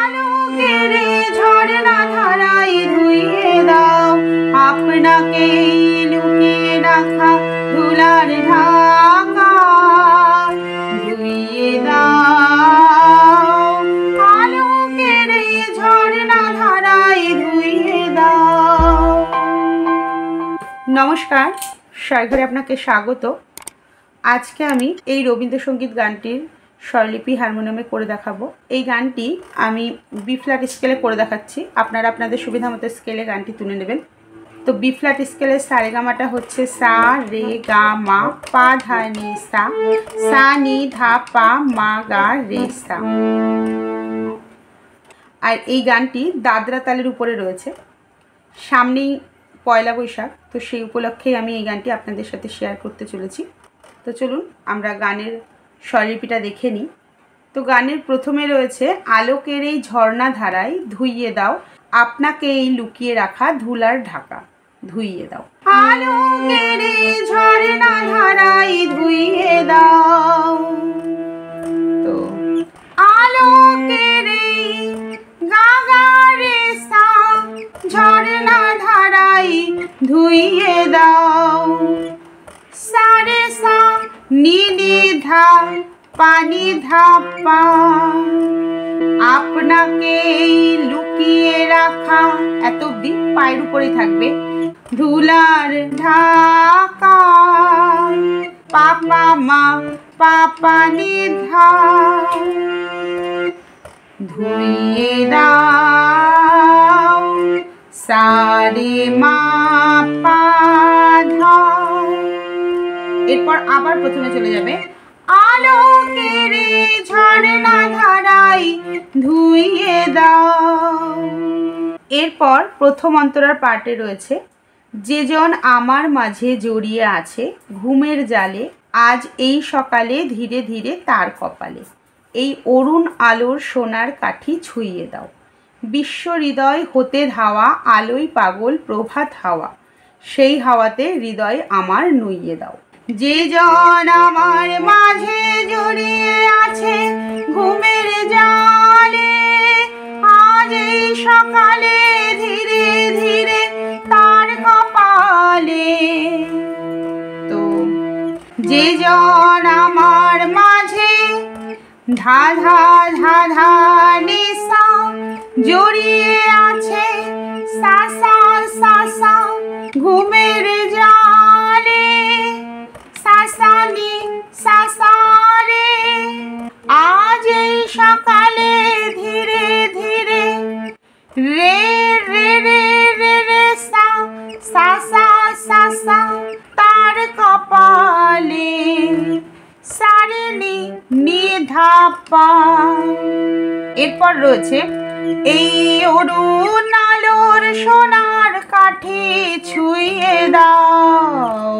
আলোকের ঝরনা ধারাই ধুইয়ে দাও, আপনাকে লুকিয়ে রাখা ধুলার ঢাকা ধুইয়ে দাও। আলোকের ঝরনা ধারাই ধুইয়ে দাও। নমস্কার, স্বর ঘরে আপনাকে স্বাগত। আজকে আমি এই রবীন্দ্রসঙ্গীত গানটির স্বরলিপি হারমোনিয়ামে করে দেখাবো। এই গানটি আমি বি ফ্ল্যাট স্কেলে করে দেখাচ্ছি, আপনারা আপনাদের সুবিধা মতো স্কেলে গানটি তুলে নেবেন। তো বি ফ্ল্যাট স্কেলের সারেগামাটা হচ্ছে সা রে গা মা পা ধা নি সা, সা নি ধা পা মা গা রে সা। আর এই গানটি দাদরা তালের উপরে রয়েছে। সামনেই পয়লা বৈশাখ, তো সেই উপলক্ষেই আমি এই গানটি আপনাদের সাথে শেয়ার করতে চলেছি। তো চলুন আমরা গানের স্বরলিপিটা দেখে নিই। তো গানের প্রথমে রয়েছে আলোকের এই ঝর্ণা ধারায় ধুইয়ে দাও, আপনাকে এই লুকিয়ে রাখা ধুলার ঢাকা ধুইয়ে দাও। আলোকের এই ঝর্ণা ধারায় ধুইয়ে দাও। তো আলোকের এই গা রে সা ঝর্ণা ধারায় ধুইয়ে দাও, সা রে সা নি নি ধা পানি ধা পা, আপনাকে লুকিয়ে রাখা এত অব্দি পায়ের উপরেই থাকবে ধুলার ঢাকা, পাপা মা পাপা নি ধা ধুইয়ে দাও, সারে মা পা ধা। এরপর আবার প্রথমে চলে যাবে আলোকের ঝর্ণা ধারায় ধুইয়ে দাও। এরপর প্রথম অন্তরার পার্টে রয়েছে যে জন আমার মাঝে জড়িয়ে আছে ঘুমের জালে, আজ এই সকালে ধীরে ধীরে তার কপালে এই অরুণ আলোর সোনার কাঠি ছুঁইয়ে দাও, বিশ্ব হৃদয় হতে ধাওয়া আলোয় পাগল প্রভাত হাওয়া, সেই হাওয়াতে হৃদয় আমার নুইয়ে দাও। যে জন আমার মাঝে জড়িয়ে আছে ঘুমের জালে, আজ এই সকালে ধীরে ধীরে তার কপালে। তো যে জন আমার মাঝে ধা ধা ধা ধা নিশা জড়িয়ে আছে সা সা সা সা ঘুমের জালে, সাসানি সাসারে, আজ এই সকালে ধীরে ধীরে রে রে রে রে রে সা সা সা সা সা তার কপালে সারে নি নি ধা পা। এরপর রয়েছে এই অরুণ আলোর সোনার কাঠি ছুঁয়ে দাও,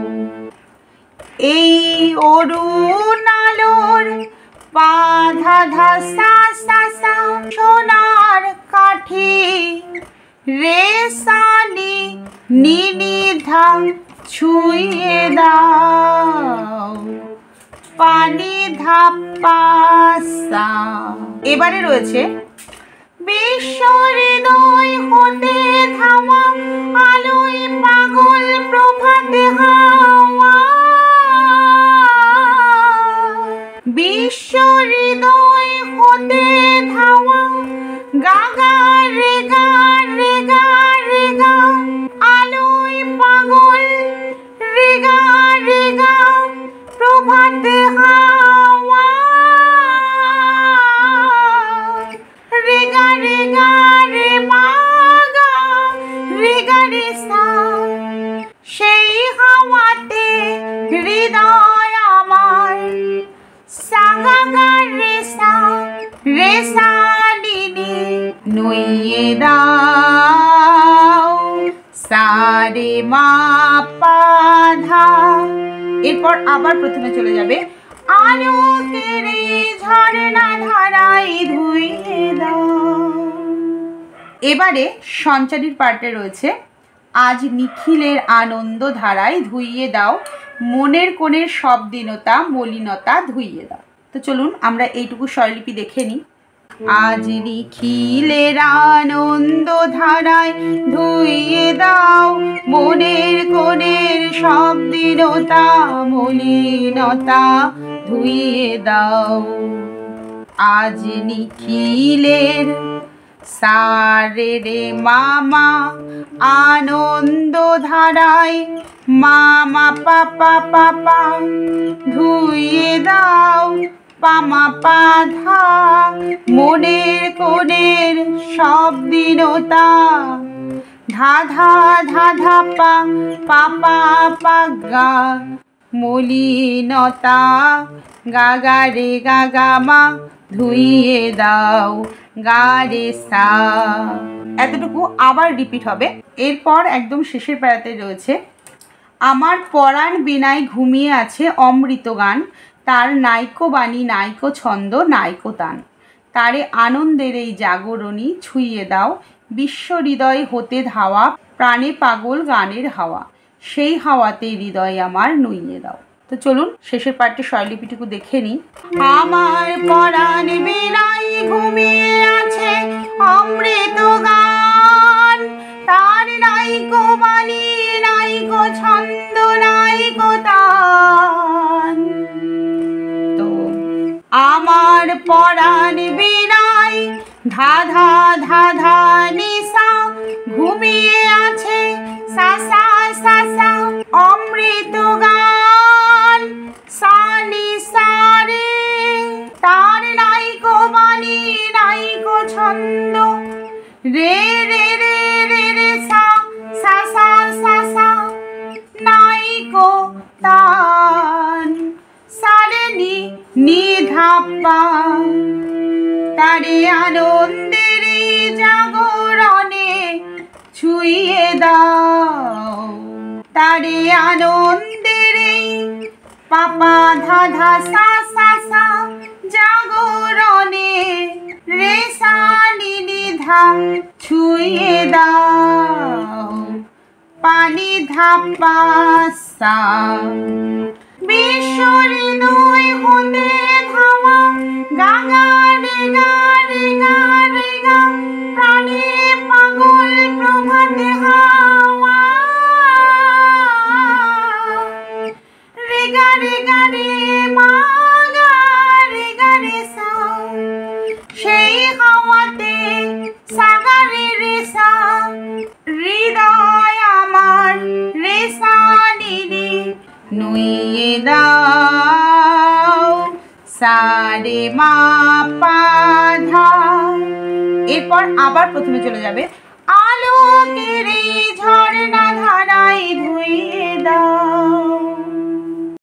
এই অরুণ আলোর পা ধা ধা সা সা সা সোনার কাঠি রে সা নি নি নি ধা ছুঁয়ে দাও, পানি ধা পা সা। এবারে রয়েছে বিশ্ব হৃদয় হতে ধাওয়া আলোয় পাগল প্রভাতে হাওয়া, বিশ্ব হৃদয় হতে ধাওয়া গা গা রে গা রে গা রে গা, আলোয় পাগল রে গা প্রভাতে হাওয়া, রে গা রে মা গা রে সা, সেই হাওয়াতে হৃদয় আমার সা গা গা রে সা নি নি নুইয়ে দাও, সা রে মা পা ধা। এরপর আবার প্রথমে চলে যাবে আলোকের ঝর্ণা ধারায় ধুইয়ে দাও। এবারে সঞ্চারীর পার্টে রয়েছে আজ নিখিলের আনন্দ ধারায় ধুইয়ে দাও, মনের কোণের সব দীনতা মলিনতা ধুইয়ে দাও। তো চলুন আমরা এইটুকু স্বরলিপি দেখে নিই। আজ নিখিলের আনন্দ ধারায় ধুইয়ে দাও মনের কোণের সব দীনতা মলিনতা ধুইয়ে দাও। আজ নিখিলের সারে রে মামা আনন্দ ধারায় মামা পাপা পাপা ধুইয়ে দাও পামা পাধা মনের কোণের সব দীনতা ধাধা ধাধা পা পাপা পাগা মলিনতা গাগা রে গাগা মা ধুইয়ে দাও গারে সা। এতটুকু আবার রিপিট হবে। এরপর একদম শেষের প্যারাতে রয়েছে আমার পরাণ বিনায় ঘুমিয়ে আছে অমৃত গান তার নাইকো বাণী নাইকো ছন্দ নাইকো তান তারে আনন্দের এই জাগরণী ছুঁয়ে দাও বিশ্ব হৃদয় হতে ধাওয়া প্রাণে পাগল গানের হাওয়া সেই হাওয়াতে হৃদয় আমার নুইয়ে দাও। তো চলুন শেষের পার্টে স্বরলিপিটুকু দেখে নিই। আমার পরাণ বিনায় ঘুমিয়ে আছে অমৃত গান তার নাইকো বাণী নাইকো ছন্দ নাইকো তান। তো আমার পরাণ বিনায় ধাধা ধাধা নিশা ঘুমিয়ে আছে সাসা সাসা অমৃত গান সানি সারে তার নাইকো বাণী নাইকো ছন্দ রে রে রে রে রে সা সাসা সাসা নাইকো তান সারে নি নি ধাপ্পা তারে আনন্দের জাগরণে ছুঁয়ে দাও তারে আনন্দের পাপা ধাধা সা সা সা জাগরণে রে সা নি নি ধা ছুঁয়ে দাও পানি ধাপ্পা সা বিশ্ব হৃদয় হতে ধাওয়া গাগা রে গা রে গা রে গা প্রাণে পাগল প্রভাতে হাওয়া রে গা রে মা গা রে সা সেই হাওয়াতে সাগা রে সা হৃদয় আমার রে সা নি নি নুইয়ে দাও সারে মা পা ধা। এরপর আবার প্রথমে চলে যাবে আলোকের ঝর্ণা ধারায়